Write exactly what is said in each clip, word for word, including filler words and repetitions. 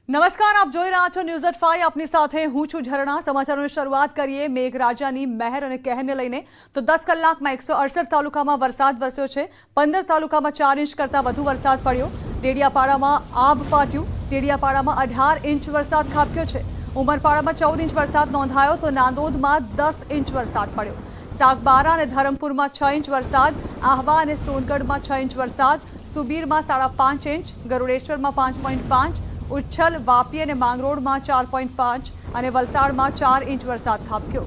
નમસ્કાર, આપ જોઈ રહ્યા છો ન્યૂઝ એટ ફાઈવ. આપની સાથે હું છું ઝરણા. સમાચારોની શરૂઆત કરીએ મેઘરાજાની મહેર અને કહેરને લઈને. તો દસ કલાકમાં એકસો અડસઠ તાલુકામાં વરસાદ વરસ્યો છે. પંદર તાલુકામાં ચાર ઇંચ કરતાં વધુ વરસાદ પડ્યો. ડેડિયાપાડામાં આબ ફાટ્યું. ડેડિયાપાડામાં અઢાર ઇંચ વરસાદ ખાબક્યો છે. ઉમરપાડામાં ચૌદ ઇંચ વરસાદ નોંધાયો તો નાંદોદમાં દસ ઇંચ વરસાદ પડ્યો. સાગબારા અને ધરમપુરમાં છ ઇંચ વરસાદ. આહવા અને સોનગઢમાં છ ઇંચ વરસાદ. સુબીરમાં સાડા પાંચ ઇંચ. ગરુડેશ્વરમાં પાંચ પોઈન્ટ પાંચ. ઉચ્છલ, વાપી અને માંગરોળમાં ચાર પોઈન્ટ પાંચ અને વલસાડમાં ચાર ઇંચ વરસાદ ખાબક્યો.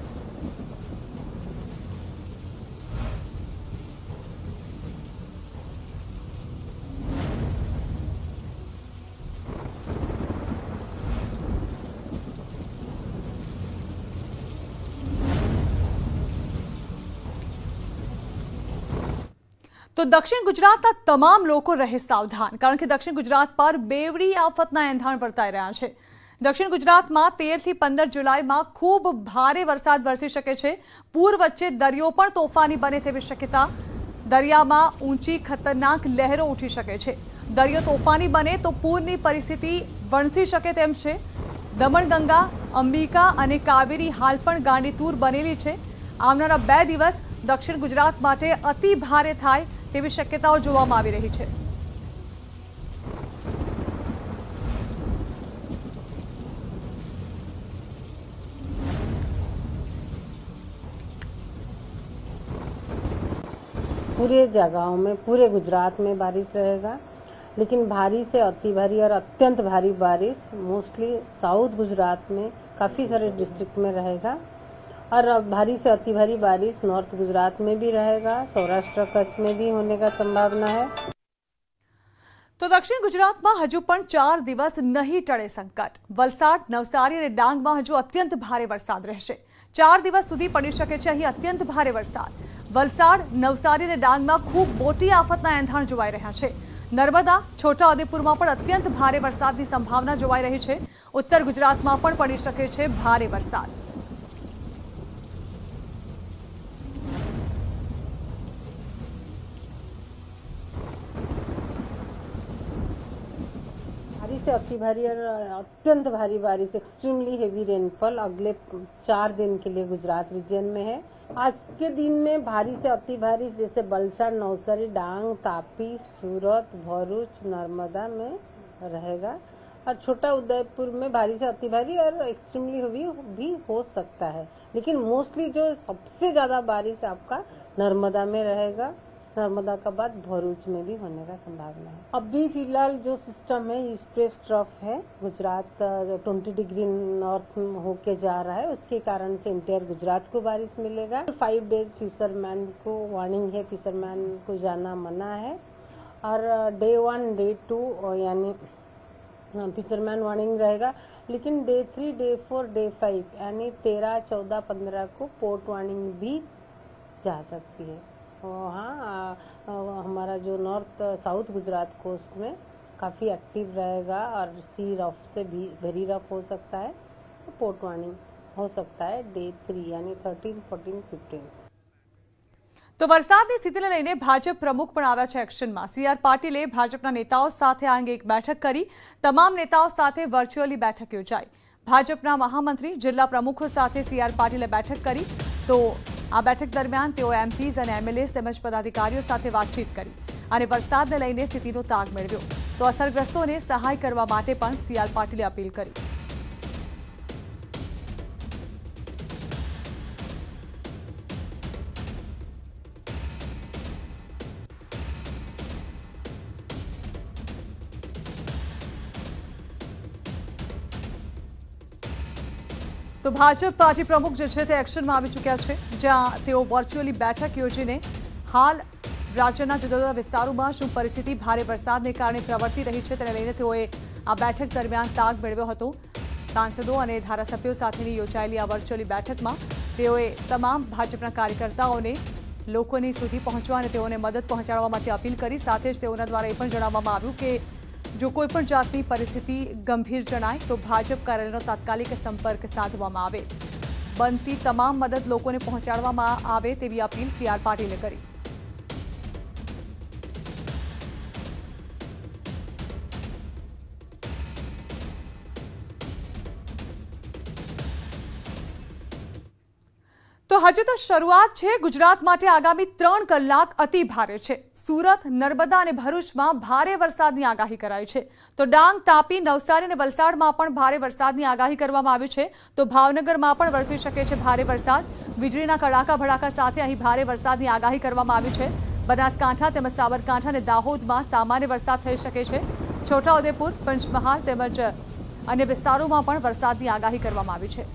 તો દક્ષિણ ગુજરાતના તમામ લોકો રહે સાવધાન, કારણ કે દક્ષિણ ગુજરાત પર બેવડી આફતના એંધાણ વર્તાઈ રહ્યા છે. દક્ષિણ ગુજરાતમાં તેર થી પંદર જુલાઈમાં ખૂબ ભારે વરસાદ વરસી શકે છે. પૂર વચ્ચે દરિયો પણ તોફાની બને તેવી શક્યતા. દરિયામાં ઊંચી ખતરનાક લહેરો ઉઠી શકે છે. દરિયો તોફાની બને તો પૂરની પરિસ્થિતિ વણસી શકે તેમ છે. દમણગંગા, અંબિકા અને કાવેરી હાલ પણ ગાંડીતુર બનેલી છે. આવનારા બે દિવસ દક્ષિણ ગુજરાત માટે અતિ ભારે થાય તેવી શક્યતાઓ જોવામાં આવી રહી છે. पूरे जगहों में, पूरे गुजरात में बारिश रहेगा, लेकिन भारी से अति भारी और अत्यंत भारी बारिश मोस्टली साउथ गुजरात में काफ़ी सारे डिस्ट्रिक्ट में रहेगा और भारी से अति भारी बारिश नॉर्थ गुजरात में भी रहेगा. सौराष्ट्र कच्छ में भी होने का संभावना है. તો દક્ષિણ ગુજરાતમાં હજુ પણ ચાર દિવસ નહીં ટળે સંકટ. વલસાડ, નવસારી અને ડાંગમાં હજુ અત્યંત ભારે વરસાદ રહેશે. ચાર દિવસ સુધી પડી શકે છે અહીં અત્યંત ભારે વરસાદ. વલસાડ, નવસારી અને ડાંગમાં ખૂબ મોટી આફતના એંધાણ જોવાઈ રહ્યા છે. નર્મદા, છોટાઉદેપુરમાં પણ અત્યંત ભારે વરસાદની સંભાવના જોવાઈ રહી છે. ઉત્તર ગુજરાતમાં પણ પડી શકે છે ભારે વરસાદ. से अति भारी और अत्यंत भारी बारिश, एक्सट्रीमली हेवी रेनफॉल अगले चार दिन के लिए गुजरात रीजन में है. आज के दिन में भारी से अति भारी जैसे वलसाड, नवसारी, डांग, तापी, सूरत, भरूच, नर्मदा में रहेगा और छोटा उदयपुर में भारी से अति भारी और एक्सट्रीमली हेवी भी हो सकता है. लेकिन मोस्टली जो सबसे ज्यादा बारिश आपका नर्मदा में रहेगा. नर्मदा का बाद भरूच में भी होने का संभावना है. अभी फिलहाल जो सिस्टम है ईस्ट वेस्ट ट्रफ है, गुजरात ट्वेंटी डिग्री नॉर्थ होके जा रहा है, उसके कारण से इंटायर गुजरात को बारिश मिलेगा. फाइव डेज फिशरमैन को वार्निंग है, फिशरमैन को जाना मना है. और डे वन, डे टू यानी फिशरमैन वार्निंग रहेगा, लेकिन day three, day four, day five यानी तेरह, चौदह, पंद्रह को पोर्ट वार्निंग भी जा सकती है. हाँ, हमारा जो नॉर्थ साउथ गुजरात कोस्ट में काफ़ी एक्टिव रहेगा और सी रफ से भी वेरी रफ हो सकता है. तो पोर्ट वार्निंग हो सकता है डे थ्री यानी थर्टीन, फोर्टीन, फिफ्टीन. તો વરસાદની સ્થિતિને લઈને ભાજપ પ્રમુખ પણ આવ્યા છે એક્શનમાં. સી આર પાટીલે ભાજપના નેતાઓ સાથે આ અંગે એક બેઠક કરી. તમામ નેતાઓ સાથે વર્ચ્યુઅલી બેઠક યોજાઈ. ભાજપના મહામંત્રી, જિલ્લા પ્રમુખો સાથે સી આર પાટીલે બેઠક કરી. તો આ બેઠક દરમિયાન તેઓ એમપીઝ અને એમએલએ તેમજ પદાધિકારીઓ સાથે વાતચીત કરી અને વરસાદને લઈને સ્થિતિનો તાગ મેળવ્યો. તો અસરગ્રસ્તોને સહાય કરવા માટે પણ સી આર પાટીલે અપીલ કરી. તો ભાજપ પાર્ટી પ્રમુખ જે છે તે એક્શનમાં આવી ચૂક્યા છે, જ્યાં તેઓ વર્ચ્યુઅલી બેઠક યોજીને હાલ રાજ્યના જુદા જુદા વિસ્તારોમાં શું પરિસ્થિતિ ભારે વરસાદને કારણે પ્રવર્તી રહી છે તેને લઈને તેઓએ આ બેઠક દરમિયાન તાગ મેળવ્યો હતો. સાંસદો અને ધારાસભ્યો સાથેની યોજાયેલી આ વર્ચ્યુઅલી બેઠકમાં તેઓએ તમામ ભાજપના કાર્યકર્તાઓને લોકોની સુધી પહોંચવા અને તેઓને મદદ પહોંચાડવા માટે અપીલ કરી. સાથે જ તેઓના દ્વારા એ પણ જણાવવામાં આવ્યું કે જો કોઈપણ જાતની પરિસ્થિતિ ગંભીર જણાય તો ભાજપ કાર્યાલયનો તાત્કાલિક સંપર્ક સાધવામાં આવે. બનતી તમામ મદદ લોકોને પહોંચાડવામાં આવે તેવી અપીલ સી આર પાટીલે કરી. હજુ તો શરૂઆત છે. ગુજરાત માટે આગામી ત્રણ કલાક અતિ ભારે છે. સુરત, નર્મદા અને ભરૂચમાં ભારે વરસાદની આગાહી કરાઈ છે. તો ડાંગ, તાપી, નવસારી અને વલસાડમાં પણ ભારે વરસાદની આગાહી કરવામાં આવી છે. તો ભાવનગરમાં પણ વરસી શકે છે ભારે વરસાદ. વીજળીના કડાકા ભડાકા સાથે અહીં ભારે વરસાદની આગાહી કરવામાં આવી છે. બનાસકાંઠા તેમજ સાબરકાંઠા અને દાહોદમાં સામાન્ય વરસાદ થઈ શકે છે. છોટાઉદેપુર, પંચમહાલ તેમજ અન્ય વિસ્તારોમાં પણ વરસાદની આગાહી કરવામાં આવી છે.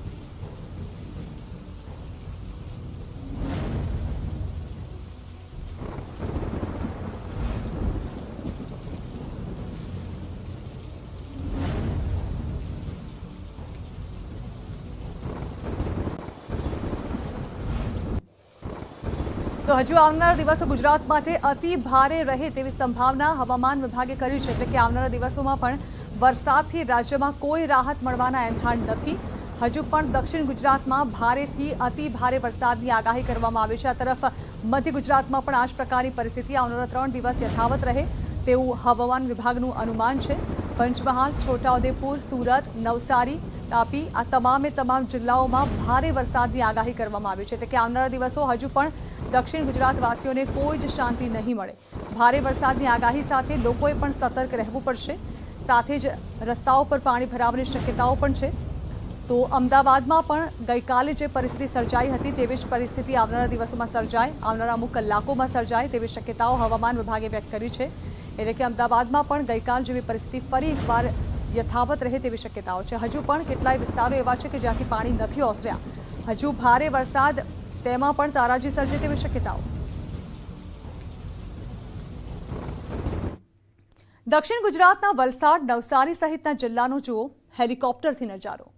તો હજુ આવનારા દિવસો ગુજરાત માટે અતિ ભારે રહે તેવી સંભાવના હવામાન વિભાગે કરી છે. એટલે કે આવનારા દિવસોમાં પણ વરસાદથી રાજ્યમાં કોઈ રાહત મળવાના એંધાણ નથી. હજુ પણ દક્ષિણ ગુજરાતમાં ભારેથી અતિ ભારે વરસાદની આગાહી કરવામાં આવી છે. આ તરફ મધ્ય ગુજરાતમાં પણ આ જ પ્રકારની પરિસ્થિતિ આવનારા ત્રણ દિવસ યથાવત રહે તેવું હવામાન વિભાગનું અનુમાન છે. પંચમહાલ, છોટાઉદેપુર, સુરત, નવસારી, તાપી આ તમામે તમામ જિલ્લાઓમાં ભારે વરસાદની આગાહી કરવામાં આવી છે. એટલે કે આવનારા દિવસો હજુ પણ દક્ષિણ ગુજરાતવાસીઓને કોઈ જ શાંતિ નહીં મળે. ભારે વરસાદની આગાહી સાથે લોકોએ પણ સતર્ક રહેવું પડશે. સાથે જ રસ્તાઓ પર પાણી ભરાવાની શક્યતાઓ પણ છે. તો અમદાવાદમાં પણ ગઈકાલે જે પરિસ્થિતિ સર્જાઈ હતી તેવી જ પરિસ્થિતિ આવનારા દિવસોમાં સર્જાય, આવનારા અમુક કલાકોમાં સર્જાય તેવી શક્યતાઓ હવામાન વિભાગે વ્યક્ત કરી છે. એટલે કે અમદાવાદમાં પણ ગઈકાલ જેવી પરિસ્થિતિ ફરી એકવાર યથાવત રહે તેવી શક્યતાઓ છે. હજુ પણ કેટલાય વિસ્તારો એવા છે કે જ્યાંથી પાણી નથી ઓસર્યા. હજુ ભારે વરસાદ તેમાં પણ તારાજી સર્જે તેવી શક્યતાઓ. દક્ષિણ ગુજરાતના વલસાડ, નવસારી સહિતના જિલ્લાનો જુઓ હેલિકોપ્ટરથી નજારો.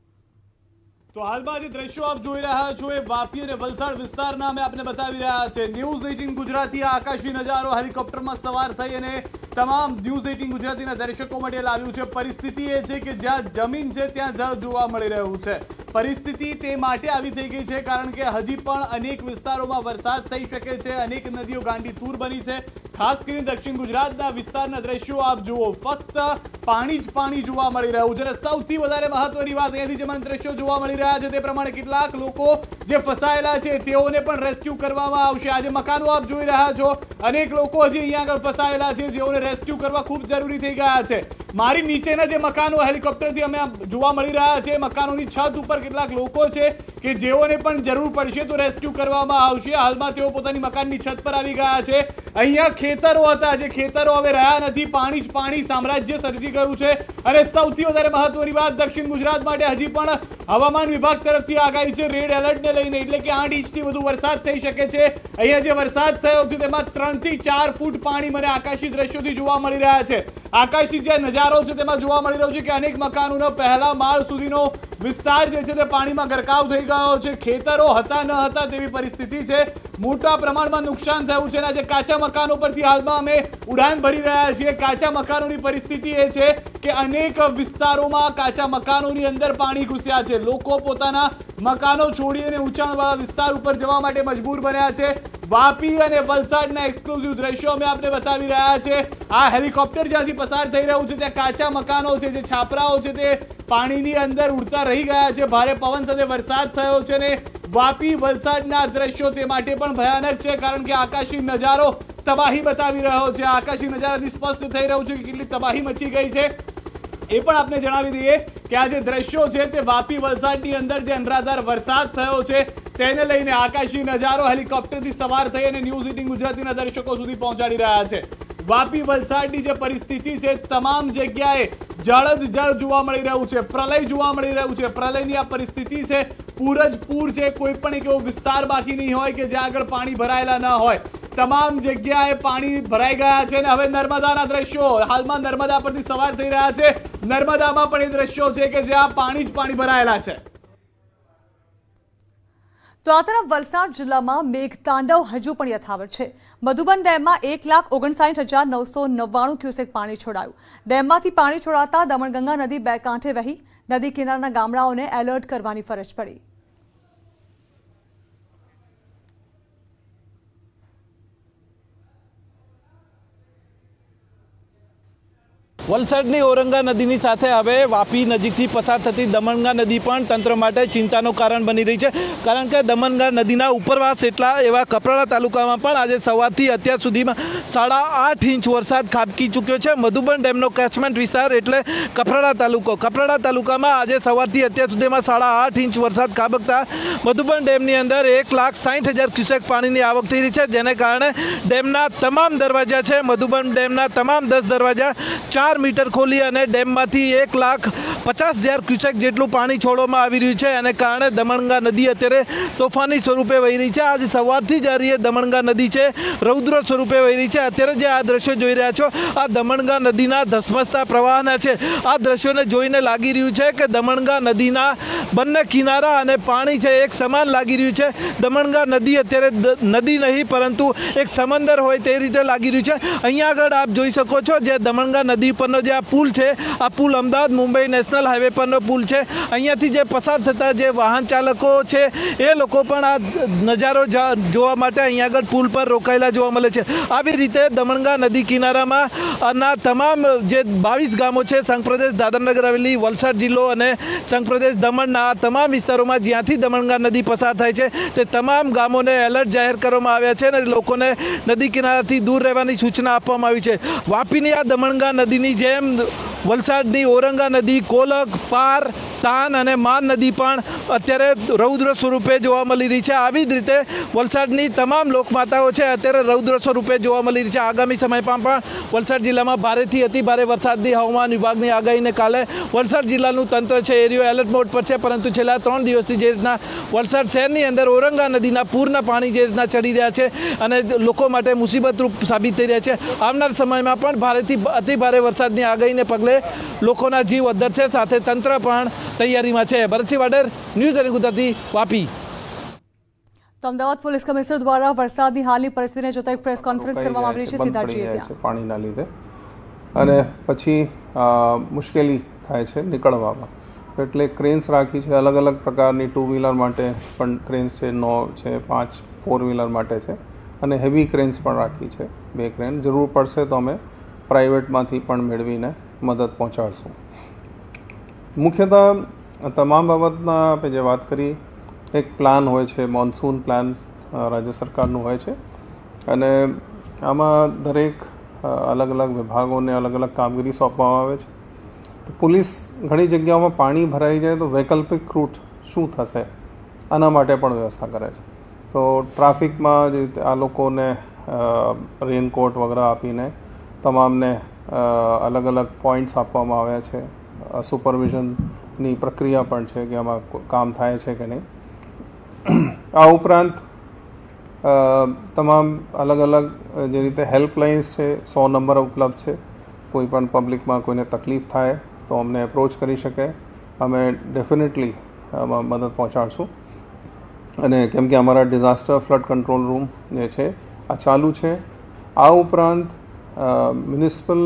તો હાલમાં જે દ્રશ્યો આપ જોઈ રહ્યા છો એ વાપી અને વલસાડ વિસ્તારના અમે આપને બતાવી રહ્યા છે. ન્યૂઝ એટીન ગુજરાતી આકાશી નજારો હેલિકોપ્ટરમાં સવાર થઈ અને તમામ ન્યૂઝ એટીન ગુજરાતીના દર્શકો માટે લાવ્યું છે. પરિસ્થિતિ એ છે કે જ્યાં જમીન છે ત્યાં જળ જોવા મળી રહ્યું છે. પરિસ્થિતિ તે માટે આવી થઈ ગઈ છે કારણ કે હજી પણ અનેક વિસ્તારોમાં વરસાદ થઈ શકે છે. અનેક નદીઓ ગાંડી તૂર બની છે. ખાસ કરીને દક્ષિણ ગુજરાતના વિસ્તારના દ્રશ્યો આપ જુઓ, ફક્ત પાણી જ પાણી જોવા મળી રહ્યું છે. અને સૌથી વધારે મહત્વની વાત અહીંયાથી જે મને દ્રશ્યો જોવા મળી રહ્યા છે તે પ્રમાણે કેટલાક લોકો જે ફસાયેલા છે તેઓને પણ રેસ્ક્યુ કરવામાં આવશે. આજે મકાનો આપ જોઈ રહ્યા છો, અનેક લોકો હજી અહીંયા આગળ ફસાયેલા છે જેઓને રેસ્ક્યુ કરવા ખૂબ જરૂરી થઈ ગયા છે. મારી નીચેના જે મકાનો હેલિકોપ્ટરથી અમે જોવા મળી રહ્યા છે, મકાનોની છત ઉપર કેટલાક લોકો છે કે જેઓને પણ જરૂર પડશે તો રેસ્ક્યુ કરવામાં આવશે. હાલમાં તેઓ પોતાની મકાનની છત પર આવી ગયા છે. અહીંયા ખેતરો હતા, જે ખેતરો હવે રહ્યા નથી. પાણી જ પાણી સામ્રાજ્ય સર્જી ગયું છે. અને સૌથી વધારે મહત્વની વાત, દક્ષિણ ગુજરાત માટે હજી પણ હવામાન વિભાગ તરફથી આગાહી છે રેડ એલર્ટને લઈને. એટલે કે આઠ ઇંચથી વધુ વરસાદ થઈ શકે છે. અહીંયા જે વરસાદ થયો છે તેમાં ત્રણ થી ચાર ફૂટ પાણી મને આકાશી દ્રશ્યોથી જોવા મળી રહ્યા છે. આકાશી જે નજારો છે તેમાં જોવા મળી રહ્યો છે કે અનેક મકાનોના પહેલા માળ સુધીનો વિસ્તાર જે છે તે પાણીમાં ગરકાવ થઈ ગયો છે. ખેતરો હતા ન હતા તેવી પરિસ્થિતિ છે. મોટા પ્રમાણમાં નુકસાન થયું છે. આજે કાચા મકાનો પરથી હાલમાં અમે ઉડાન ભરી રહ્યા છીએ. કાચા મકાનોની પરિસ્થિતિ એ છે કે અનેક વિસ્તારોમાં કાચા મકાનોની અંદર પાણી ઘૂસ્યા છે. લોકો પોતાના મકાનો છોડી અને ઊંચાણવાળા વિસ્તાર ઉપર જવા માટે મજબૂર બન્યા છે. વાપી અને વલસાડના એક્સક્લુઝિવ દ્રશ્યો અમે આપને બતાવી રહ્યા છે. આ હેલિકોપ્ટર જ્યાંથી પસાર થઈ રહ્યું છે ત્યાં કાચા મકાનો છે, જે છાપરાઓ છે તે પાણીની અંદર ઉડતા રહી ગયા છે. ભારે પવન સાથે વરસાદ થયો છે ને વાપી વલસાડના દ્રશ્યો તે માટે પણ ભયાનક છે કારણ કે આકાશી નજારો તબાહી બતાવી રહ્યો છે. આકાશી નજારાથી સ્પષ્ટ થઈ રહ્યું છે કે કેટલી તબાહી મચી ગઈ છે. એ પણ આપને જણાવી દઈએ કે આ જે દ્રશ્યો છે તે વાપી વલસાડની અંદર જે અનરાધાર વરસાદ થયો છે તેને લઈને આકાશી નજારો હેલિકોપ્ટરથી સવાર થઈ અને ન્યૂઝ એટીન ગુજરાતીના દર્શકો સુધી પહોંચાડી રહ્યા છે. વાપી વલસાડની જે પરિસ્થિતિ છે, તમામ જગ્યાએ જળ જ જળ જોવા મળી રહ્યું છે. પ્રલય જોવા મળી રહ્યું છે. પ્રલયની આ પરિસ્થિતિ છે. પૂર જ પૂર છે. કોઈ પણ એક એવો વિસ્તાર બાકી નહીં હોય કે જ્યાં આગળ પાણી ભરાયેલા ન હોય. તમામ જગ્યાએ પાણી ભરાઈ ગયા છે. અને હવે નર્મદાના દ્રશ્યો હાલમાં નર્મદા પરથી સવાર થઈ રહ્યા છે. નર્મદામાં પણ એ દ્રશ્યો છે કે જ્યાં પાણી જ પાણી ભરાયેલા છે. તો આ તરફ વલસાડ જિલ્લામાં મેઘતાંડવ હજુ પણ યથાવત છે. મધુબન ડેમમાં એક લાખ ઓગણસાઠ હજાર નવસો નવ્વાણું ક્યુસેક પાણી છોડાયું. ડેમમાંથી પાણી છોડાતા દમણગંગા નદી બે કાંઠે વહી. નદી કિનારાના ગામડાઓને એલર્ટ કરવાની ફરજ પડી. વલસાડની ઔરંગા નદીની સાથે હવે વાપી નજીકથી પસાર થતી દમણગંગા નદી પણ તંત્ર માટે ચિંતાનું કારણ બની રહી છે, કારણ કે દમણગંગા નદીના ઉપરવાસ એટલા એવા કપરાડા તાલુકામાં પણ આજે સવારથી અત્યાર સુધીમાં સાડા આઠ ઇંચ વરસાદ ખાબકી ચૂક્યો છે. મધુબન ડેમનો કેચમેન્ટ વિસ્તાર એટલે કપરાડા તાલુકો. કપરાડા તાલુકામાં આજે સવારથી અત્યાર સુધીમાં સાડા આઠ ઇંચ વરસાદ ખાબકતા મધુબન ડેમની અંદર એક લાખ સાઠ હજાર ક્યુસેક પાણીની આવક થઈ રહી છે, જેને કારણે ડેમના તમામ દરવાજા છે, મધુબન ડેમના તમામ દસ દરવાજા ચાર મીટર ખોલી અને ડેમમાંથી એક લાખ પચાસ હજાર ક્યુસેક જેટલું પાણી છોડવામાં આવી રહ્યું છે. અને કારણે દમણગંગા નદી અત્યારે તોફાની સ્વરૂપે વહી રહી છે. આજ સવારથી જ આ દમણગંગા નદી છે રૌદ્ર સ્વરૂપે વહી રહી છે. અત્યારે જે આ દ્રશ્યો જોઈ રહ્યા છો આ દમણગંગા નદીના ધસમસતા પ્રવાહના છે. આ દ્રશ્યોને જોઈને લાગી રહ્યું છે કે દમણગંગા નદીના બંને કિનારા અને પાણી છે એક સમાન લાગી રહ્યું છે. દમણગંગા નદી અત્યારે નદી નહીં પરંતુ એક સમંદર હોય તે રીતે લાગી રહ્યું છે. અહીંયા આગળ આપ જોઈ શકો છો જે દમણગંગા નદી પરનો જે આ પુલ છે, આ પુલ અમદાવાદ મુંબઈ નેશનલ હાઈવે પરનો પુલ છે. અહીંયાથી જે પસાર થતા જે વાહન ચાલકો છે એ લોકો પણ આ નજારો જોવા માટે અહીંયા આગળ પુલ પર રોકાયેલા જોવા મળે છે. આવી રીતે દમણગંગા નદી કિનારામાં ના તમામ જે બાવીસ ગામો છે સંઘપ્રદેશ દાદરનગર હવેલી, વલસાડ જિલ્લો અને સંઘપ્રદેશ દમણના તમામ વિસ્તારોમાં જ્યાંથી દમણગંગા નદી પસાર થાય છે તે તમામ ગામોને એલર્ટ જાહેર કરવામાં આવ્યા છે અને લોકોને નદી કિનારાથી દૂર રહેવાની સૂચના આપવામાં આવી છે. વાપીની આ દમણગંગા નદીની જેમ વલસાડની ઔરંગા નદી, કોલક, પાર, તાન અને માન નદી પણ અત્યારે રૌદ્ર સ્વરૂપે જોવા મળી રહી છે. આવી જ રીતે વલસાડની તમામ લોકમાતાઓ છે અત્યારે રૌદ્ર સ્વરૂપે જોવા મળી રહી છે. આગામી સમયમાં પણ વલસાડ જિલ્લામાં ભારેથી અતિ ભારે વરસાદની હવામાન વિભાગની આગાહીને કાલે વલસાડ જિલ્લાનું તંત્ર છે એરિયો એલર્ટ મોડ પર છે. પરંતુ છેલ્લા ત્રણ દિવસથી જે રીતના વલસાડ શહેરની અંદર ઔરંગા નદીના પૂરના પાણી જે રીતના ચડી રહ્યા છે અને લોકો માટે મુસીબતરૂપ સાબિત થઈ રહ્યા છે, આવનાર સમયમાં પણ ભારેથી અતિ ભારે વરસાદની આગાહીને પગલે લોકોના જીવ અદ્ધર છે, સાથે તંત્ર પણ તૈયારીમાં છે. ભરતસિંહ વાડેર, ન્યૂઝ અને ગુજરાતી, વાપી. તો અમદાવાદ પોલીસ કમિશનર દ્વારા વરસાદની હાલની પરિસ્થિતિને જોતા એક પ્રેસ કોન્ફરન્સ કરવામાં આવી રહી છે. સિદ્ધાર્થજીએ ત્યાં પાણીના લીધે અને પછી મુશ્કેલી થાય છે નીકળવામાં, એટલે ક્રેન્સ રાખી છે. અલગ અલગ પ્રકારની ટુ વ્હીલર માટે પણ ક્રેન્સ છે, નો છે, પાંચ ફોર વ્હીલર માટે છે અને હેવી ક્રેન્સ પણ રાખી છે. બે ક્રેન જરૂર પડશે તો અમે પ્રાઇવેટમાંથી પણ મેળવીને મદદ પહોંચાડશું. મુખ્યતઃ તમામ બાબતમાં આપણે જે વાત કરી, એક પ્લાન હોય છે, મોન્સૂન પ્લાન રાજ્ય સરકારનું હોય છે અને આમાં દરેક અલગ અલગ વિભાગોને અલગ અલગ કામગીરી સોંપવામાં આવે છે. તો પોલીસ ઘણી જગ્યાઓમાં પાણી ભરાઈ જાય તો વૈકલ્પિક રૂટ શું થશે આના માટે પણ વ્યવસ્થા કરે છે. તો ટ્રાફિકમાં જે રીતે આ લોકોને રેનકોટ વગેરે આપીને તમામને અલગ અલગ પોઈન્ટ્સ આપવામાં આવ્યા છે. સુપરવિઝનની પ્રક્રિયા પણ છે કે આમાં કામ થાય છે કે નહીં. આ ઉપરાંત તમામ અલગ અલગ જે રીતે હેલ્પલાઇન્સ છે, સો નંબર ઉપલબ્ધ છે. કોઈ પણ પબ્લિકમાં કોઈને તકલીફ થાય તો અમને એપ્રોચ કરી શકે, અમે ડેફિનેટલી આમાં મદદ પહોંચાડશું. અને કેમ કે અમારા ડિઝાસ્ટર ફ્લડ કંટ્રોલ રૂમ જે છે આ ચાલુ છે. આ ઉપરાંત મ્યુનિસિપલ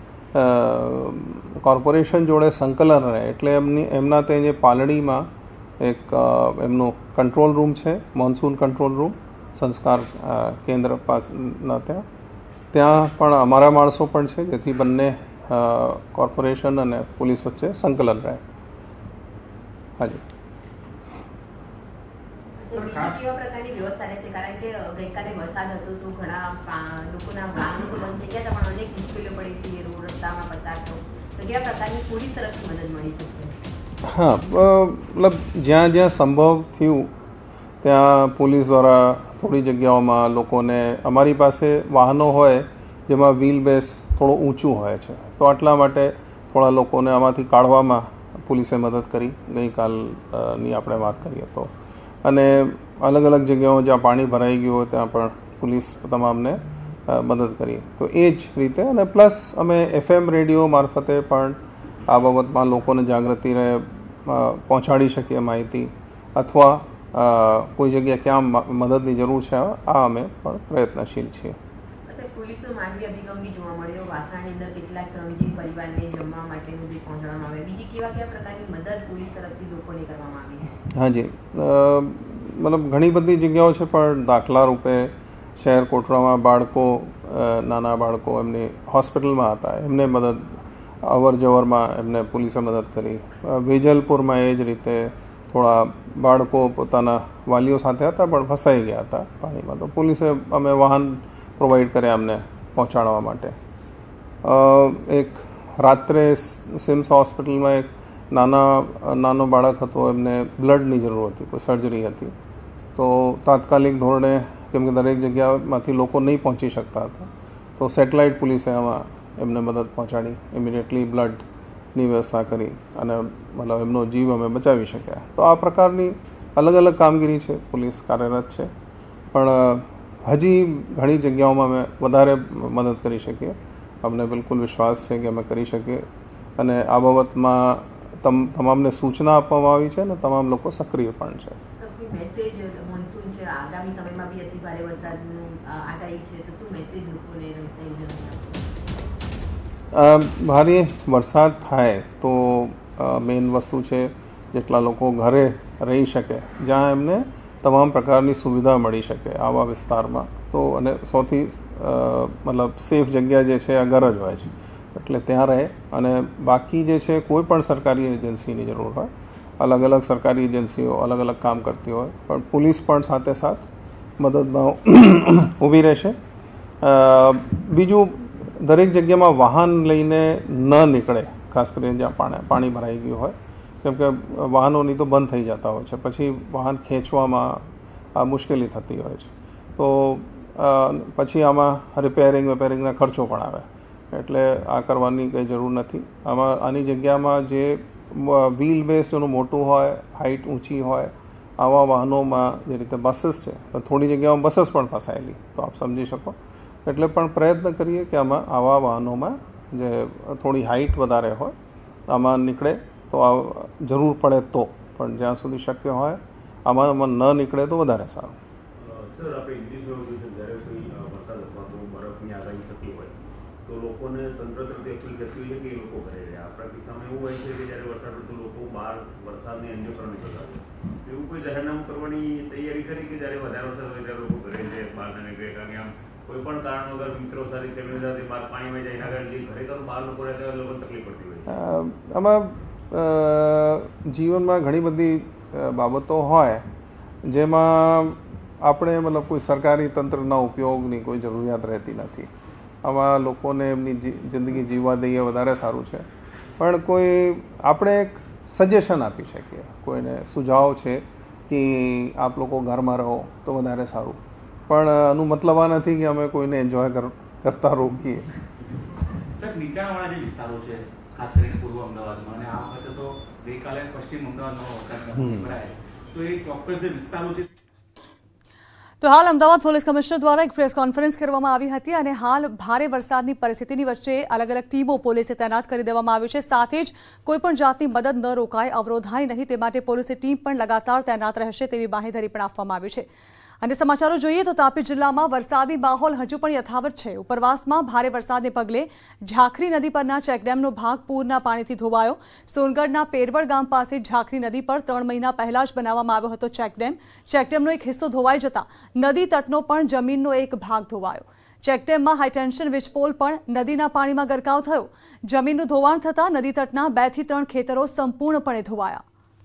કોર્પોરેશન જોડે સંકલન રહે એટલે એમની એમના તે જે પાલડીમાં એક એમનું કંટ્રોલ રૂમ છે, monsoon control room Sanskar Kendra પાસના ત્યાં ત્યાં પણ અમારા માણસો પણ છે, જેથી બંને કોર્પોરેશન અને પોલીસ વચ્ચે સંકલન રહે. હાજી. કેવા પ્રકારની વ્યવસ્થા રહેશે? કારણ કે ગઈકાલે વરસાદ હતો તો ઘણા લોકોના વાહનો તો બંધ થઈ ગયા હતા, પણ અનેક મુશ્કેલીઓ પડી હતી રોડ રસ્તામાં પસાર થયો, તો કેવા પ્રકારની પોલીસ તરફથી મદદ મળી શકશે? હા, મતલબ જ્યાં જ્યાં સંભવ થયું ત્યાં પોલીસ દ્વારા થોડી જગ્યાઓમાં લોકોને, અમારી પાસે વાહનો હોય જેમાં વ્હીલ બેઝ થોડું ઊંચું હોય છે તો આટલા માટે થોડા લોકોને આમાંથી કાઢવામાં પોલીસે મદદ કરી. ગઈકાલની આપણે વાત કરીએ તો અને અલગ અલગ જગ્યાઓ જ્યાં પાણી ભરાઈ ગયું હોય ત્યાં પણ પોલીસ તમામને મદદ કરી. તો એ જ રીતે અને પ્લસ અમે એફએમ રેડિયો મારફતે પણ આ બાબતમાં લોકોને જાગૃતિ રહે પહોંચાડી શકીએ માહિતી, અથવા કોઈ જગ્યાએ ક્યાં મદદની જરૂર છે આ અમે પણ પ્રયત્નશીલ છીએ. પોલીસનો માનવીય અભિગમ બી જોવા મળ્યો. વાસણાની અંદર કેટલાક શ્રમજીવી પરિવારને જમવા માટેનું બી પહોંચાડવામાં આવે. બીજી કેવા કેવા પ્રકારની મદદ પોલીસ તરફથી લોકોને કરવામાં આવી? હાજી, મતલબ ઘણી બધી જગ્યાઓ છે, પણ દાખલા રૂપે શહેર કોટડામાં બાળકો, નાના બાળકો એમની હોસ્પિટલમાં હતા, એમને મદદ અવર જવરમાં એમને પોલીસે મદદ કરી. વેજલપુરમાં એ જ રીતે થોડા બાળકો પોતાના વાલીઓ સાથે હતા પણ ફસાઈ ગયા હતા પાણીમાં, તો પોલીસે અમે વાહન પ્રોવાઈડ કર્યા અમને પહોંચાડવા માટે. એક રાત્રે સિમ્સ હોસ્પિટલમાં એક નાના નાનો બાળક હતો, એમને બ્લડની જરૂર હતી, કોઈ સર્જરી હતી, તો તાત્કાલિક ધોરણે કેમ કે દરેક જગ્યામાંથી લોકો નહીં પહોંચી શકતા હતા તો સેટેલાઇટ પોલીસે આમાં એમને મદદ પહોંચાડી, ઇમિડિયેટલી બ્લડની વ્યવસ્થા કરી અને મતલબ એમનો જીવ અમે બચાવી શક્યા. તો આ પ્રકારની અલગ અલગ કામગીરી છે, પોલીસ કાર્યરત છે, પણ હજી ઘણી જગ્યાઓમાં અમે વધારે મદદ કરી શકીએ. અમને બિલકુલ વિશ્વાસ છે કે અમે કરી શકીએ અને આ બાબતમાં તમ તમામને સૂચના આપવામાં આવી છે અને તમામ લોકો સક્રિય પણ છે. મેસેજ મોન્સૂન છે, આગામી સમયમાં બી અતિ ભારે વરસાદનું આગાહી છે, તો શું મેસેજ લોકોને ભારે વરસાદ થાય તો મેઇન વસ્તુ છે જેટલા લોકો ઘરે રહી શકે, જ્યાં એમને તમામ પ્રકારની સુવિધા મળી શકે આવા વિસ્તારમાં, તો અને સૌથી મતલબ સેફ જગ્યા જે છે આ ઘર જ હોય છે, એટલે ત્યાં રહે. અને બાકી જે છે કોઈ પણ સરકારી એજન્સીની જરૂર હોય, અલગ અલગ સરકારી એજન્સીઓ અલગ અલગ કામ કરતી હોય, પણ પોલીસ પણ સાથે સાથ મદદમાં ઊભી રહેશે. બીજું, દરેક જગ્યામાં વાહન લઈને ન નીકળે, ખાસ કરીને જ્યાં પાણી પાણી ભરાઈ ગયું હોય, કેમ કે વાહનોની તો બંધ થઈ જતા હોય છે, પછી વાહન ખેંચવામાં આ મુશ્કેલી થતી હોય છે, તો પછી આમાં રિપેરિંગ વેપેરિંગના ખર્ચો પણ આવે, એટલે આ કરવાની કંઈ જરૂર નથી. આમાં આની જગ્યામાં જે વ્હીલ બેઝ જેનું મોટું હોય, હાઇટ ઊંચી હોય, આવા વાહનોમાં જે રીતે બસીસ છે, થોડી જગ્યામાં બસીસ પણ ફસાયેલી, તો આપ સમજી શકો. એટલે પણ પ્રયત્ન કરીએ કે આમાં આવા વાહનોમાં જે થોડી હાઇટ વધારે હોય આમાં નીકળે તો જરૂર પડે તો, પણ જ્યાં સુધી શક્ય હોય આમાં આમાં ન નીકળે તો વધારે સારું. સર, આપણે ઇંગ્લિશમાં જોઈએ જ્યારે કોઈ વરસાદ અથવા તો બરફની આગાહી થતી હોય તો લોકોને તંત્ર તરફથી અપીલ થતી હોય છે કે એ લોકો ઘરે રહે. આપણા કિસ્સામાં એવું હોય છે કે જ્યારે વરસાદ પડતો લોકો બહાર વરસાદની અન્ય પર નીકળતા હોય, એવું કોઈ જાહેરનામું કરવાની તૈયારી કરી કે જ્યારે વધારે વરસાદ હોય ત્યારે લોકો ઘરે છે, બહાર ન નીકળે, કારણ કે આમ કોઈ પણ કારણ વગર મિત્રો સાથે ફેમિલી સાથે બહાર પાણીમાં જાય, એના કારણે જે ખરેખર બહાર લોકો રહે ત્યારે લોકોને તકલીફ પડતી હોય. આમાં જીવનમાં ઘણી બધી બાબતો હોય જેમાં આપણે મતલબ કોઈ સરકારી તંત્રના ઉપયોગની કોઈ જરૂરિયાત રહેતી નથી. આમાં લોકોને એમની જિંદગી જીવવા દઈએ વધારે સારું છે, પણ કોઈ આપણે એક સજેશન આપી શકીએ, કોઈને સુઝાવ છે કે આપ લોકો ઘરમાં રહો તો વધારે સારું, પણ આનું મતલબ આ નથી કે અમે કોઈને એન્જોય કરતા રોકીએ. સર, નીચાણવાળા જે વિસ્તારો છે, ખાસ કરીને પૂર્વ અમદાવાદમાં, અને આ વખતે તો ગઈકાલે પશ્ચિમ અમદાવાદમાં વરસાદ ભરાય, તો એ ચોક્કસ જે વિસ્તારો છે. તો હાલ અમદાવાદ પોલીસ કમિશનર દ્વારા એક પ્રેસ કોન્ફરન્સ કરવામાં આવી હતી અને હાલ ભારે વરસાદની પરિસ્થિતિની વચ્ચે અલગ અલગ ટીમો પોલીસે તૈનાત કરી દેવામાં આવી છે. સાથે જ કોઈપણ જાતની મદદ ન રોકાય, અવરોધાય નહીં, તે માટે પોલીસની ટીમ પણ લગાતાર તૈનાત રહેશે તેવી બાંહેધરી પણ આપવામાં આવી છે. અને સમાચારો જોઈએ તો તાપી જિલ્લામાં વરસાદી માહોલ હજુ પણ યથાવત છે. ઉપરવાસમાં ભારે વરસાદને પગલે ઝાખરી નદી પરના ચેકડેમનો ભાગ પૂરના પાણીથી ધોવાયો. સોનગઢના પેરવડ ગામ પાસે ઝાખરી નદી પર ત્રણ મહિના પહેલા જ બનાવવામાં આવ્યો હતો ચેકડેમ. ચેકડેમનો એક હિસ્સો ધોવાઈ જતા નદી તટનો પણ જમીનનો એક ભાગ ધોવાયો. ચેકડેમમાં હાઈટેન્શન વીજપોલ પણ નદીના પાણીમાં ગરકાવ થયો. જમીનનું ધોવાણ થતાં નદી તટના બે થી ત્રણ ખેતરો સંપૂર્ણપણે ધોવાયા.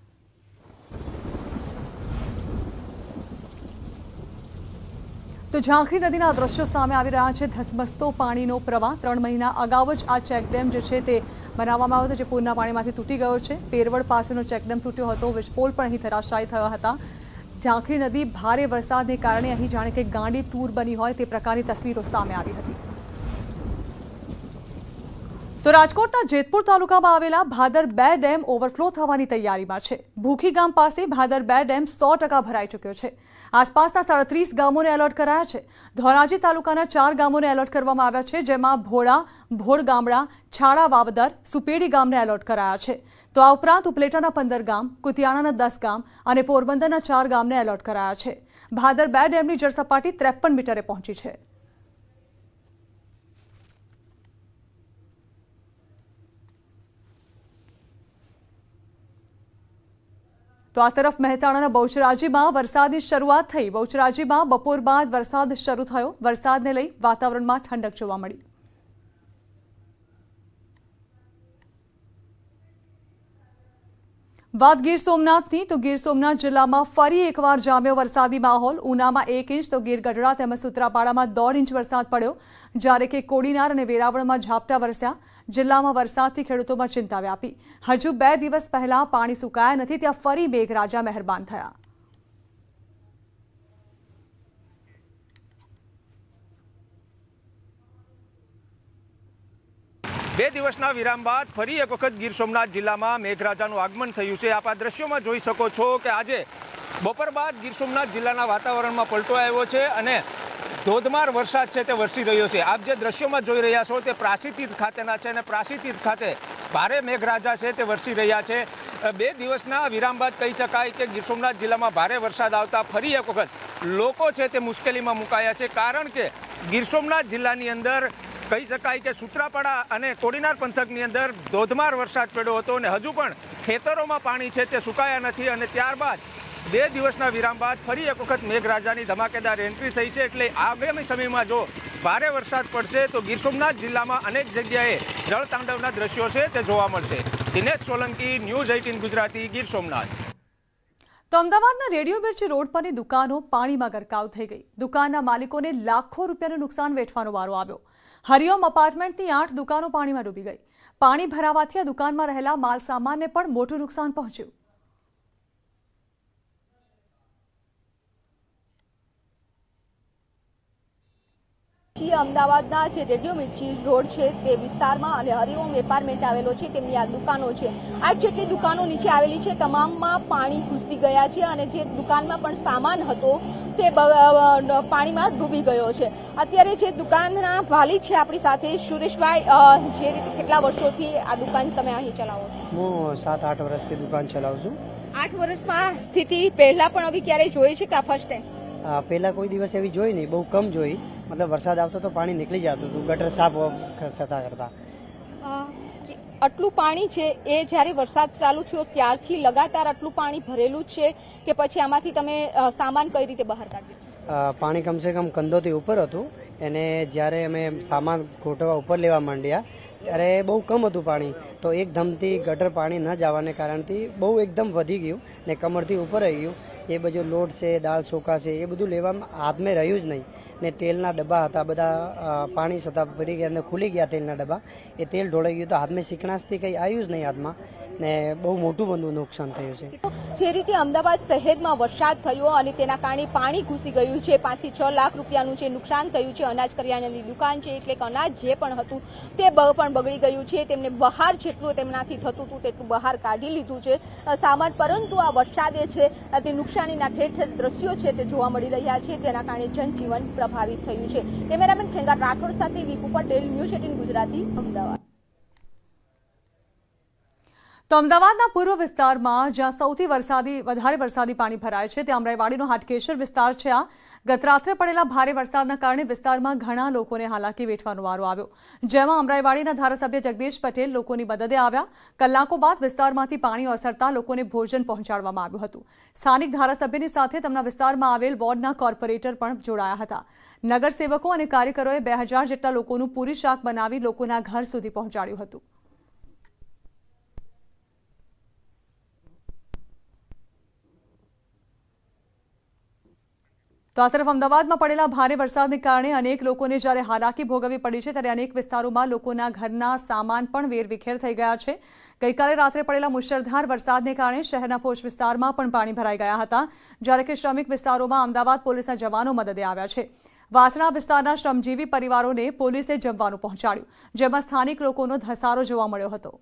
તો ઝાંખરી નદીના દ્રશ્યો સામે આવી રહ્યા છે. ધસમસતો પાણીનો પ્રવાહ. ત્રણ મહિના અગાઉ જ આ ચેકડેમ જે છે તે બનાવવામાં આવ્યો હતો, જે પૂરના પાણીમાંથી તૂટી ગયો છે. પેરવડ પાસેનો ચેકડેમ તૂટ્યો હતો. વીજપોલ પણ અહીં ધરાશાયી થયા હતા. ઝાંખરી નદી ભારે વરસાદને કારણે અહીં જાણે કે ગાંડી તૂર બની હોય તે પ્રકારની તસવીરો સામે આવી હતી. તો રાજકોટના જેતપુર તાલુકામાં આવેલા ભાદર બે ડેમ ઓવરફ્લો થવાની તૈયારીમાં છે. ભૂખી ગામ પાસે ભાદર બે ડેમ સો ટકા ભરાઈ ચૂક્યો છે. આસપાસના સાડત્રીસ ગામોને એલર્ટ કરાયા છે. ધોરાજી તાલુકાના ચાર ગામોને એલર્ટ કરવામાં આવ્યા છે, જેમાં ભોળા, ભોળ ગામડા, છાડા વાવદર, સુપેડી ગામને એલર્ટ કરાયા છે. તો આ ઉપરાંત ઉપલેટાના પંદર ગામ, કુતિયાણાના દસ ગામ અને પોરબંદરના ચાર ગામને એલર્ટ કરાયા છે. ભાદર બે ડેમની જળસપાટી ત્રેપન મીટરે પહોંચી છે. તો આ તરફ મહેસાણાના બહુચરાજીમાં વરસાદની શરૂઆત થઈ. બહુચરાજીમાં બપોર બાદ વરસાદ શરૂ થયો. વરસાદને લઈ વાતાવરણમાં ઠંડક જોવા મળી. વાત ગીર સોમનાથની તો ગીર સોમનાથ જિલ્લામાં ફરી એકવાર જામ્યો વરસાદી માહોલ। ઉનામાં એક ઇંચ તો ગીર ગઢડા તેમજ સૂત્રાપાડામાં દોઢ ઇંચ વરસાદ પડ્યો, જ્યારે કે કોડીનાર અને વેરાવળમાં ઝાપટા વરસ્યા। જિલ્લામાં વરસાદથી ખેડૂતોમાં ચિંતા વ્યાપી। હજુ બે દિવસ પહેલા પાણી સુકાયા નથી, ત્યાં ફરી મેઘરાજા મહેરબાન થયા। બે દિવસના વિરામ બાદ ફરી એક વખત ગીર સોમનાથ જિલ્લામાં મેઘરાજાનું આગમન થયું છે। આપ આ દ્રશ્યોમાં જોઈ શકો છો કે આજે બપોર બાદ ગીર સોમનાથ જિલ્લાના વાતાવરણમાં પલટો આવ્યો છે અને ધોધમાર વરસાદ છે તે વરસી રહ્યો છે। આપ જે દ્રશ્યોમાં જોઈ રહ્યા છો તે પ્રાસી તીર્થ ખાતેના છે અને પ્રાસી તીર્થ ખાતે ભારે મેઘરાજા છે તે વરસી રહ્યા છે। બે દિવસના વિરામ બાદ કહી શકાય કે ગીર સોમનાથ જિલ્લામાં ભારે વરસાદ આવતા ફરી એક વખત લોકો છે તે મુશ્કેલીમાં મુકાયા છે, કારણ કે ગીર સોમનાથ જિલ્લાની અંદર કહી શકાય કે સૂત્રાપાડા અને કોડીનાર પંથકની અંદર ધોધમાર વરસાદ પડ્યો હતો અને હજુ પણ ખેતરોમાં પાણી છે તે સુકાયા નથી અને ત્યારબાદ બે દિવસના વિરામ બાદ ફરી એક વખત મેઘરાજાની ધમાકેદાર એન્ટ્રી થઈ છે। એટલે આગામી સમયમાં જો ભારે વરસાદ પડશે તો ગીર સોમનાથ જિલ્લામાં અનેક જગ્યાએ જળતાંડવના દ્રશ્યો છે તે જોવા મળશે। દિનેશ સોલંકી, ન્યૂઝ અઠ્ઠાવીસ ગુજરાતી, ગીર સોમનાથ। તો અમદાવાદના રેડિયો મિર્ચી રોડ પરની દુકાનો પાણીમાં ગરકાવ થઈ ગઈ। દુકાનના માલિકોને લાખો રૂપિયાનું નુકસાન વેઠવાનો વારો આવ્યો। હરિઓમ અપાર્ટમેન્ટની આઠ દુકાનો પાણીમાં ડૂબી ગઈ। પાણી ભરાવાથી આ દુકાનમાં રહેલા માલ સામાનને પણ મોટું નુકસાન પહોંચ્યું। અમદાવાદના જે રેડિયો મિર્ચી રોડ છે તે વિસ્તારમાં અને હરિઓમ એપાર્ટમેન્ટ આવેલો છે તેમની આ દુકાનો છે। આઠ જેટલી દુકાનો નીચે આવેલી છે, તમામમાં પાણી ઘૂસી ગયા છે અને જે દુકાનમાં પણ સામાન હતો તે પાણીમાં ડૂબી ગયો છે। અત્યારે જે દુકાનના માલિક છે આપણી સાથે, સુરેશભાઈ, જે રીતે કેટલા વર્ષોથી આ દુકાન તમે અહીં ચલાવો છો? હું સાત આઠ વર્ષથી દુકાન ચલાવું છું। આઠ વર્ષમાં સ્થિતિ પહેલા પણ હવે ક્યારે જોઈ છે કે આ ફર્સ્ટ ટાઈમ? પહેલા કોઈ દિવસ એવી જોઈ નહીં, બહુ કમ જોઈ। मतलब वरसाद आवतो तो पानी निकली जातुं हतुं गटर साफ થતા કરતા। આટલું પાણી છે એ જ્યારે વરસાદ ચાલુ થયો ત્યારથી લગાતાર આટલું પાણી ભરેલું છે કે પછી આમાંથી તમે સામાન કઈ રીતે બહાર કાઢ્યો? પાણી કમસે કમ કંધોથી ઉપર હતું એને જ્યારે અમે સામાન ગોઠવવા ઉપર લેવા માંડ્યા ત્યારે બહુ કમ હતું પાણી, તો એકદમથી ગટર પાણી ન જવાને કારણથી બહુ એકદમ વધી ગયું ને કમરથી ઉપર આવી ગયું। એ બધું લોટ છે, દાળ ચોખા છે, એ બધું લેવામાં હાથમાં રહ્યું જ નહીં ને તેલના ડબ્બા હતા બધા પાણી છતાં પડી ગયા અને ખુલી ગયા તેલના ડબ્બા। એ તેલ ઢોળાઈ ગયું તો હાથમાં શીકણાશથી કંઈ આવ્યું જ નહીં હાથમાં ને બહુ મોટું બધું નુકસાન થયું છે। જે રીતે અમદાવાદ શહેરમાં વરસાદ થયો અને તેના કારણે પાણી ઘૂસી ગયું છે, પાંચથી છ લાખ રૂપિયાનું જે નુકસાન થયું છે। અનાજ કરિયાણાની દુકાન છે એટલે કે અનાજ જે પણ હતું તે પણ બગડી ગયું છે। તેમને બહાર જેટલું તેમનાથી થતું હતું તેટલું બહાર કાઢી લીધું છે સામાન, પરંતુ આ વરસાદે છે તે નુકસાનીના ઠેર ઠેર દ્રશ્યો છે તે જોવા મળી રહ્યા છે, જેના કારણે જનજીવન પ્રભાવિત થયું છે। કેમેરામેન ખેંગાર રાઠોડ સાથે વિપુ પટેલ, ન્યૂઝ અઠ્ઠાવીસ ગુજરાતી, અમદાવાદ। તો અમદાવાદના પૂર્વ વિસ્તારમાં જ્યાં સૌથી વરસાદી વધારે વરસાદી પાણી ભરાય છે તે અમરાઈવાડીનો હાટકેશ્વર વિસ્તાર છે। આ ગત રાત્રે પડેલા ભારે વરસાદના કારણે વિસ્તારમાં ઘણા લોકોને હાલાકી વેઠવાનો વારો આવ્યો, જેમાં અમરાઈવાડીના ધારાસભ્ય જગદીશ પટેલ લોકોની મદદે આવ્યા। કલાકો બાદ વિસ્તારમાંથી પાણી ઓસરતા લોકોને ભોજન પહોંચાડવામાં આવ્યું હતું। સ્થાનિક ધારાસભ્યની સાથે તેમના વિસ્તારમાં આવેલ વોર્ડના કોર્પોરેટર પણ જોડાયા હતા। નગરસેવકો અને કાર્યકરોએ બે હજાર જેટલા લોકોનું પૂરી શાક બનાવી લોકોના ઘર સુધી પહોંચાડ્યું હતું। તો આ તરફ અમદાવાદમાં પડેલા ભારે વરસાદને કારણે અનેક લોકોને જ્યારે હાલાકી ભોગવવી પડી છે, ત્યારે અનેક વિસ્તારોમાં લોકોના ઘરના સામાન પણ વેરવિખેર થઈ ગયા છે। ગઈકાલે રાત્રે પડેલા મુશળધાર વરસાદને કારણે શહેરના પોશ વિસ્તારમાં પણ પાણી ભરાઈ ગયા હતા, જ્યારે કે શ્રમિક વિસ્તારોમાં અમદાવાદ પોલીસના જવાનો મદદે આવ્યા છે। વાસણા વિસ્તારના શ્રમજીવી પરિવારોને પોલીસે જમવાનું પહોંચાડ્યું, જેમાં સ્થાનિક લોકોનો ધસારો જોવા મળ્યો હતો।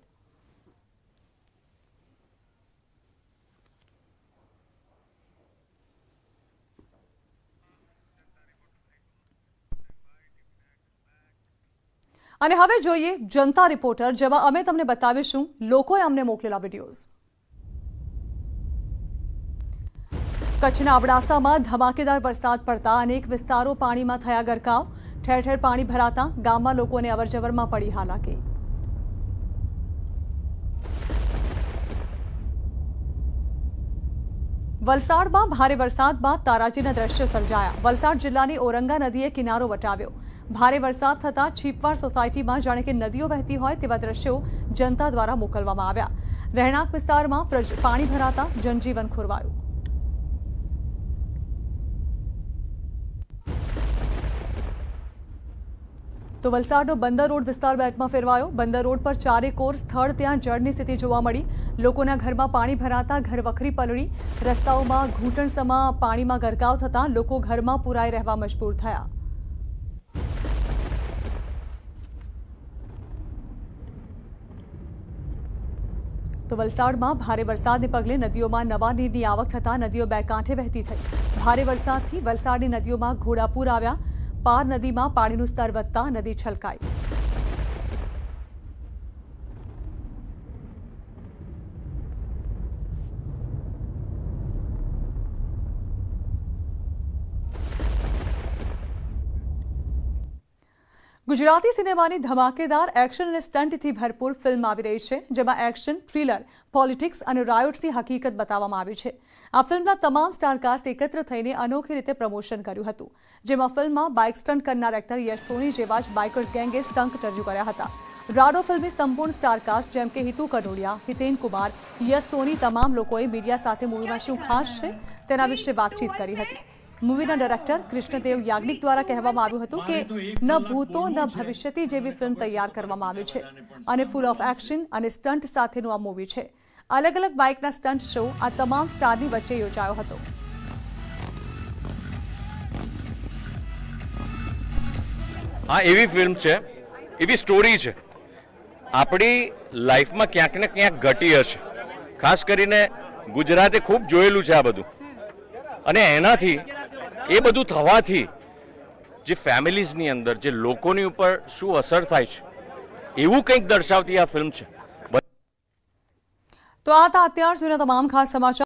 અને હવે જોઈએ જનતા રિપોર્ટર, જેમાં અમે તમને બતાવીશું લોકોએ અમને મોકલેલા વિડીયોઝ। કચ્છના અબડાસામાં ધમાકેદાર વરસાદ પડતા અનેક વિસ્તારો પાણીમાં થયા ગરકાવ। ઠેર ઠેર પાણી ભરાતા ગામમાં લોકોને અવરજવરમાં પડી હાલાકી। વલસાડમાં ભારે વરસાદ બાદ તારાજીના દ્રશ્યો સર્જાયા। વલસાડ જિલ્લાની ઓરંગા નદીએ કિનારો વટાવ્યો। ભારે વરસાદ થતા છીપવાડ સોસાયટીમાં જાણે કે નદીઓ વહેતી હોય તેવા દ્રશ્યો જનતા દ્વારા મોકલવામાં આવ્યા। રહેણાંક વિસ્તારમાં પાણી ભરાતા જનજીવન ખોરવાયું. તો વલસાડનો બંદર રોડ વિસ્તાર બેટમાં ફેરવાયો. બંદર રોડ પર ચારે કોર સ્થળ ત્યાં જળની સ્થિતિ જોવા મળી. લોકોના ઘરમાં પાણી ભરાતા ઘર વખરી પલળી. રસ્તાઓમાં ઘૂંટણસમા પાણીમાં ગરકાવ થતા લોકો ઘરમાં પુરાઈ રહેવા મજબૂર થયા. તો વલસાડમાં ભારે વરસાદને પગલે નદીઓમાં નવા નીરની આવક થતાં નદીઓ બે કાંઠે વહેતી થઈ. ભારે વરસાદથી વલસાડની નદીઓમાં ઘોડાપૂર આવ્યા. પાર નદીમાં પાણીનું સ્તર વધતા નદી છલકાઈ. ગુજરાતી સિનેમાની ધમાકેદાર એક્શન અને સ્ટન્ટથી ભરપૂર ફિલ્મ આવી રહી છે, જેમાં એક્શન, થ્રિલર, પોલિટિક્સ અને રાયોટ્સની હકીકત બતાવવામાં આવી છે. આ ફિલ્મના તમામ સ્ટારકાસ્ટ એકત્ર થઈને અનોખી રીતે પ્રમોશન કર્યું હતું, જેમાં ફિલ્મમાં બાઇક સ્ટન્ટ કરનાર એક્ટર યશ સોની જેવા જ બાઇકર્સ ગેંગે સ્ટન્ટ રજૂ કર્યા હતા. રાડો ફિલ્મની સંપૂર્ણ સ્ટારકાસ્ટ જેમ કે હિતુ કનોડિયા, હિતેન કુમાર, યશ સોની તમામ લોકોએ મીડિયા સાથે મૂવીમાં શું ખાસ છે તેના વિશે વાતચીત કરી હતી. મૂવીના ડાયરેક્ટર કૃષ્ણદેવ યાજ્ઞિક દ્વારા કહેવામાં આવ્યું હતું કે ન ભૂતો ન ભવિષ્યથી જેવી ફિલ્મ તૈયાર કરવામાં આવી છે અને ફૂલ ઓફ એક્શન અને સ્ટન્ટ સાથેનું આ મૂવી છે. અલગ અલગ બાઇકના સ્ટન્ટ શો આ તમામ સ્ટારની વચ્ચે યોજાયો હતો. આ એવી ફિલ્મ છે, એવી સ્ટોરી છે, આપણી લાઈફમાં ક્યાંક ને ક્યાંક ઘટી હશે. ખાસ કરીને ગુજરાતે ખૂબ જોયેલું છે આ બધું, અને એનાથી એ બધું થવાથી જે ફેમિલીઝની અંદર જે લોકોની ઉપર શું અસર થાય છે એવું કંઈક દર્શાવતી આ ફિલ્મ છે. તો આ હતા અત્યાર સુધીના તમામ ખાસ સમાચાર.